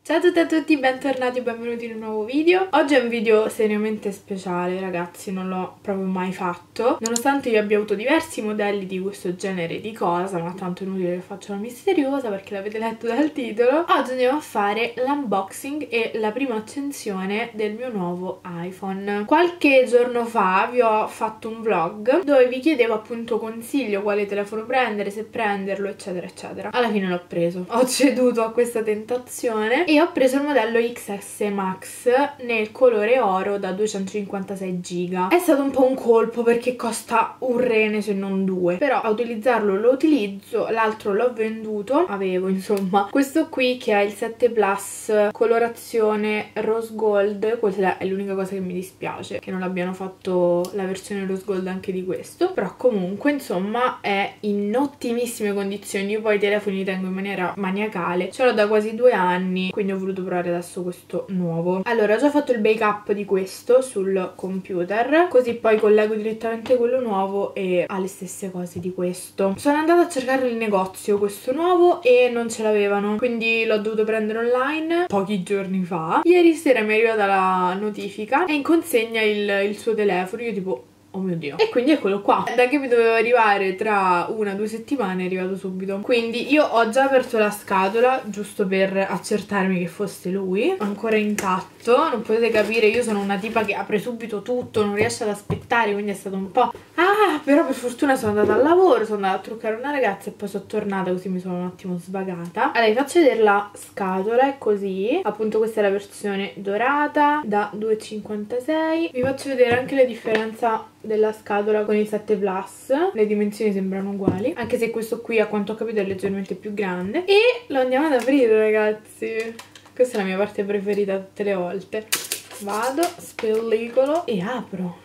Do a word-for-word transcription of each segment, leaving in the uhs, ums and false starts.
Ciao a tutte e a tutti, bentornati e benvenuti in un nuovo video. Oggi è un video seriamente speciale, ragazzi, non l'ho proprio mai fatto. Nonostante io abbia avuto diversi modelli di questo genere di cosa, ma tanto è inutile che faccio la misteriosa perché l'avete letto dal titolo. Oggi andiamo a fare l'unboxing e la prima accensione del mio nuovo iPhone. Qualche giorno fa vi ho fatto un vlog dove vi chiedevo appunto consiglio quale telefono prendere, se prenderlo, eccetera eccetera. Alla fine l'ho preso, ho ceduto a questa tentazione e ho preso il modello X S Max nel colore oro da duecentocinquantasei giga. È stato un po' un colpo perché costa un rene se non due, però a utilizzarlo lo utilizzo, l'altro l'ho venduto, avevo insomma questo qui che è il sette Plus colorazione rose gold. Questa è l'unica cosa che mi dispiace, che non abbiano fatto la versione rose gold anche di questo, però comunque insomma è in ottimissime condizioni. Io poi i telefoni li tengo in maniera maniacale, ce l'ho da quasi due anni, quindi ho voluto provare adesso questo nuovo. Allora, ho già fatto il backup di questo sul computer, così poi collego direttamente quello nuovo e ha le stesse cose di questo. Sono andata a cercare il negozio questo nuovo e non ce l'avevano, quindi l'ho dovuto prendere online pochi giorni fa. Ieri sera mi è arrivata la notifica e in consegna il, il suo telefono. Io tipo, oh mio Dio. E quindi eccolo qua. Da che mi dovevo arrivare tra una o due settimane è arrivato subito. Quindi io ho già aperto la scatola giusto per accertarmi che fosse lui. Ancora intatto. Non potete capire, io sono una tipa che apre subito tutto, non riesce ad aspettare, quindi è stato un po'... Ah, però per fortuna sono andata al lavoro, sono andata a truccare una ragazza e poi sono tornata, così mi sono un attimo svagata. Allora, vi faccio vedere la scatola, è così. Appunto questa è la versione dorata da due e cinquantasei. Vi faccio vedere anche la differenza della scatola con il sette Plus. Le dimensioni sembrano uguali, anche se questo qui a quanto ho capito è leggermente più grande. E lo andiamo ad aprire, ragazzi. Questa è la mia parte preferita tutte le volte. Vado, spellicolo e apro.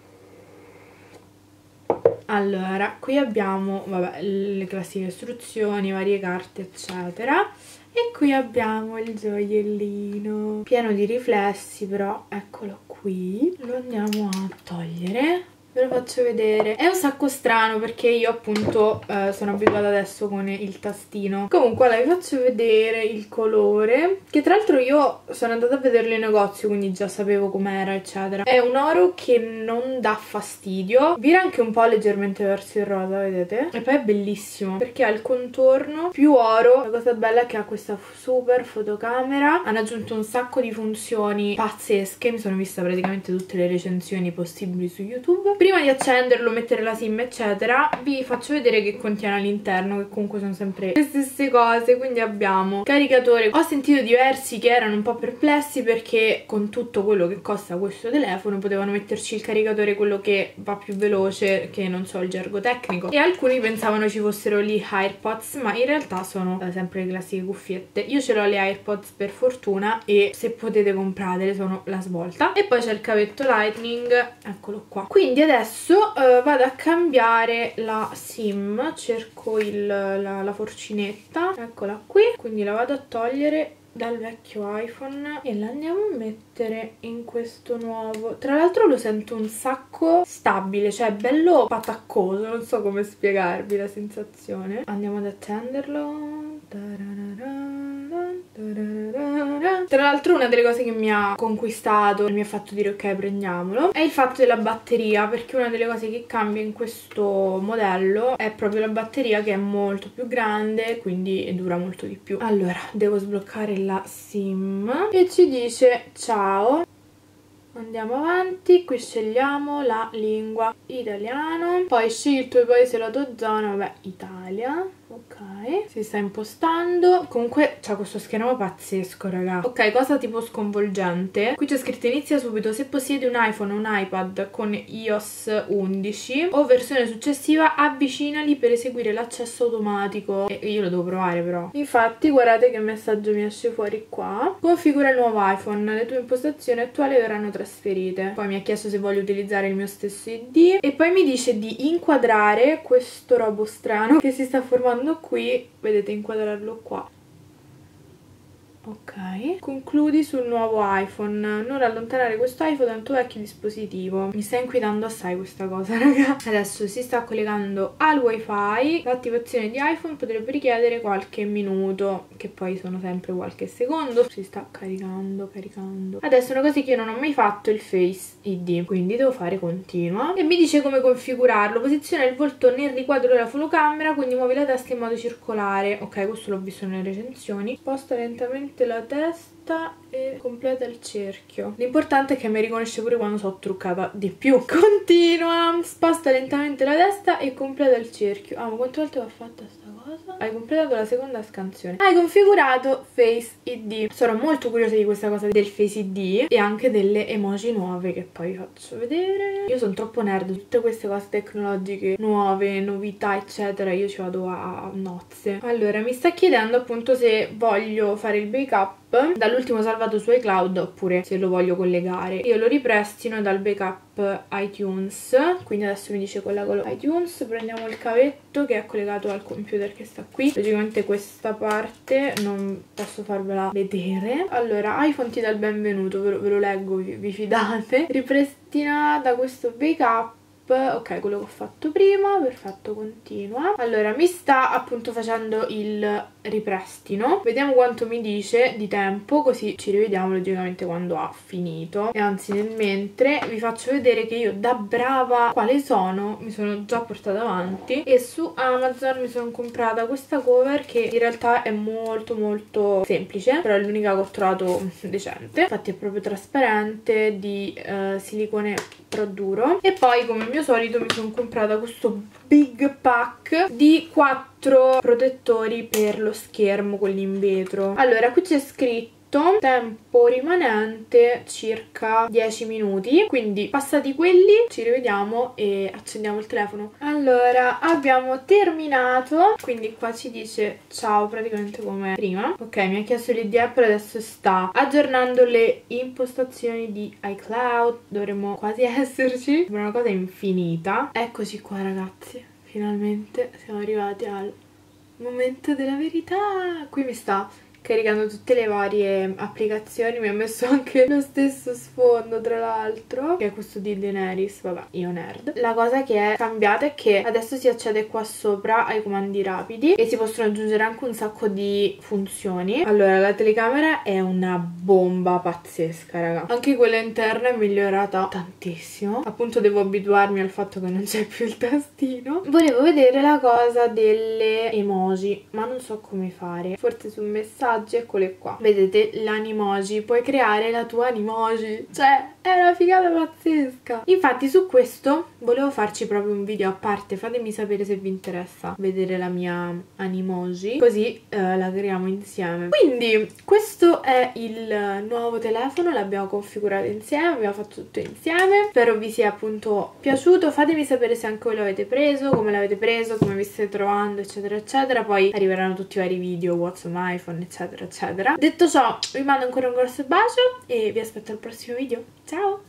Allora, qui abbiamo, vabbè, le classiche istruzioni, varie carte, eccetera. E qui abbiamo il gioiellino, pieno di riflessi, però eccolo qui. Lo andiamo a togliere. Ve lo faccio vedere. È un sacco strano perché io appunto eh, sono abituata adesso con il tastino. Comunque allora vi faccio vedere il colore, che tra l'altro io sono andata a vederlo in negozio, quindi già sapevo com'era eccetera. È un oro che non dà fastidio, vira anche un po' leggermente verso il rosa, vedete? E poi è bellissimo perché ha il contorno più oro. La cosa bella è che ha questa super fotocamera. Hanno aggiunto un sacco di funzioni pazzesche, mi sono vista praticamente tutte le recensioni possibili su YouTube. Prima di accenderlo, mettere la SIM eccetera, vi faccio vedere che contiene all'interno, che comunque sono sempre le stesse cose. Quindi abbiamo caricatore. Ho sentito diversi che erano un po' perplessi perché con tutto quello che costa questo telefono potevano metterci il caricatore, quello che va più veloce, che non so il gergo tecnico, e alcuni pensavano ci fossero gli AirPods, ma in realtà sono eh, sempre le classiche cuffiette. Io ce l'ho le AirPods per fortuna e se potete compratele sono la svolta. E poi c'è il cavetto Lightning, eccolo qua. Quindi adesso uh, vado a cambiare la SIM, cerco il, la, la forcinetta, eccola qui, quindi la vado a togliere dal vecchio iPhone e la andiamo a mettere in questo nuovo. Tra l'altro lo sento un sacco stabile, cioè bello pataccoso, non so come spiegarvi la sensazione. Andiamo ad accenderlo. Tra l'altro una delle cose che mi ha conquistato e mi ha fatto dire ok prendiamolo è il fatto della batteria, perché una delle cose che cambia in questo modello è proprio la batteria, che è molto più grande, quindi dura molto di più. Allora, devo sbloccare la SIM e ci dice ciao. Andiamo avanti, qui scegliamo la lingua italiano, poi scegli il tuo paese, la tua zona, vabbè, Italia, ok, si sta impostando. Comunque c'ha questo schermo pazzesco, raga. Ok, cosa tipo sconvolgente, qui c'è scritto inizia subito, se possiedi un iPhone o un iPad con i O S undici o versione successiva avvicinali per eseguire l'accesso automatico. E io lo devo provare però. Infatti guardate che messaggio mi esce fuori qua: configura il nuovo iPhone, le tue impostazioni attuali verranno trasferite. Poi mi ha chiesto se voglio utilizzare il mio stesso I D e poi mi dice di inquadrare questo robo strano che si sta formando qui. Vedete, inquadrarlo qua. Ok, concludi sul nuovo iPhone. Non allontanare questo iPhone dal tuo vecchio dispositivo. Mi sta inquietando assai questa cosa, raga. Adesso si sta collegando al wifi. L'attivazione di iPhone potrebbe richiedere qualche minuto, che poi sono sempre qualche secondo. Si sta caricando, caricando. Adesso una cosa che io non ho mai fatto è il Face I D, quindi devo fare continua. E mi dice come configurarlo. Posiziona il volto nel riquadro della fotocamera, quindi muovi la testa in modo circolare. Ok, questo l'ho visto nelle recensioni. Sposta lentamente la testa e completa il cerchio. L'importante è che mi riconosce pure quando sono truccata di più. Continua, sposta lentamente la testa e completa il cerchio. Ah, ma quante volte ho fatto sta cosa? Hai completato la seconda scansione. Hai configurato Face I D. Sono molto curiosa di questa cosa del Face I D e anche delle emoji nuove che poi vi faccio vedere. Io sono troppo nerd, tutte queste cose tecnologiche nuove, novità eccetera, io ci vado a nozze. Allora, mi sta chiedendo appunto se voglio fare il backup dall'ultimo salvato su iCloud oppure se lo voglio collegare. Io lo ripristino dal backup iTunes, quindi adesso mi dice collegalo iTunes. Prendiamo il cavetto che è collegato al computer che sta qui. Logicamente questa parte non posso farvela vedere. Allora, iPhone ti dà il benvenuto, ve lo, ve lo leggo, vi, vi fidate. Ripristina da questo backup. Ok, quello che ho fatto prima, perfetto, continua. Allora, mi sta appunto facendo il ripristino. Vediamo quanto mi dice di tempo, così ci rivediamo logicamente quando ha finito. E anzi, nel mentre vi faccio vedere che io da brava quale sono, mi sono già portata avanti e su Amazon mi sono comprata questa cover che in realtà è molto molto semplice, però è l'unica che ho trovato decente. Infatti è proprio trasparente, di uh, silicone però duro. E poi, come al mio solito, mi sono comprata questo big pack di quattro protettori per lo schermo, quelli in vetro. Allora, qui c'è scritto tempo rimanente circa dieci minuti, quindi passati quelli ci rivediamo e accendiamo il telefono. Allora, abbiamo terminato, quindi qua ci dice ciao praticamente come prima. Ok, mi ha chiesto l'I D Apple, adesso sta aggiornando le impostazioni di iCloud, dovremmo quasi esserci, è una cosa infinita. Eccoci qua ragazzi, finalmente siamo arrivati al momento della verità. Qui mi sta caricando tutte le varie applicazioni, mi ha messo anche lo stesso sfondo tra l'altro, che è questo di Daenerys, vabbè, io nerd. La cosa che è cambiata è che adesso si accede qua sopra ai comandi rapidi e si possono aggiungere anche un sacco di funzioni. Allora, la telecamera è una bomba pazzesca, raga. Anche quella interna è migliorata tantissimo. Appunto devo abituarmi al fatto che non c'è più il tastino. Volevo vedere la cosa delle emoji, ma non so come fare. Forse sul messaggio. Eccole qua, vedete l'animoji, puoi creare la tua animoji, cioè è una figata pazzesca. Infatti su questo volevo farci proprio un video a parte, fatemi sapere se vi interessa vedere la mia animoji, così eh, la creiamo insieme. Quindi questo è il nuovo telefono, l'abbiamo configurato insieme, abbiamo fatto tutto insieme, spero vi sia appunto piaciuto. Fatemi sapere se anche voi l'avete preso, come l'avete preso, come vi state trovando eccetera eccetera. Poi arriveranno tutti i vari video, what's on iPhone eccetera eccetera. Detto ciò, vi mando ancora un grosso bacio e vi aspetto al prossimo video. Ciao!